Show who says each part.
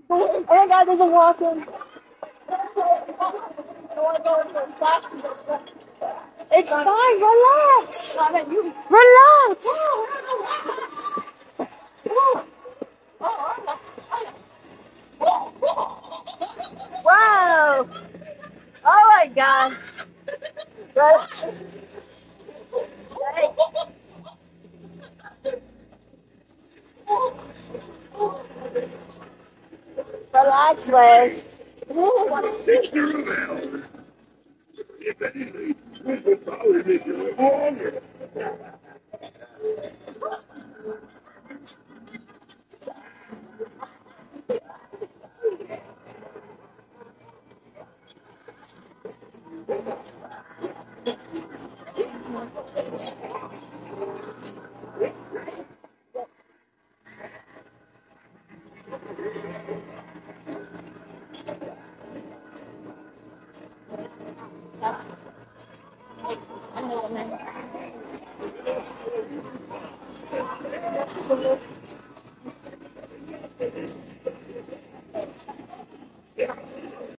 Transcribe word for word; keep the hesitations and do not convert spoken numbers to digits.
Speaker 1: Oh my God, there's a walk-in. It's fine. Relax. Relax. Wow. Oh my God. Re- Relax, Liz.